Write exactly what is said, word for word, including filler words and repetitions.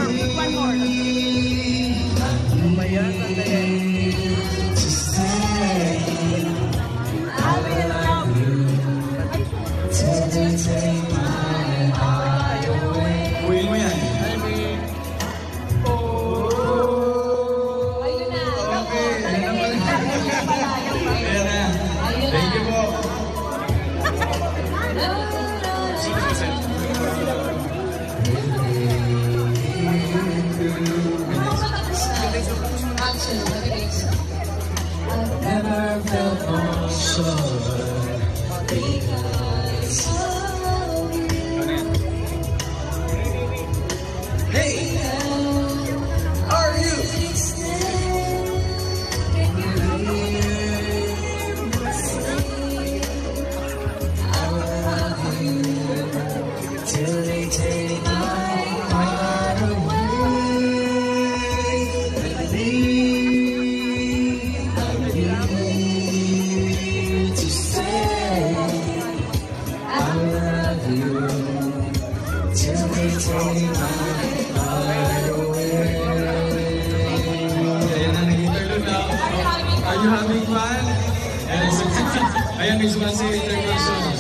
One more. Lumayan, tatay. To stay. I will love you till they take my heart away. Uwin mo yan. Oh. Ayun na. Okay. Ayan na. Thank you po. I've never felt more sure because of you. Hey! How are you? Can you hear me say I will love you till they take my heart away. Believe I'm here to stay. I will love you till they take my heart away. Ayan na, nag-interlude na ako. Are you having fun? Ayan, ayan, next one si interlude.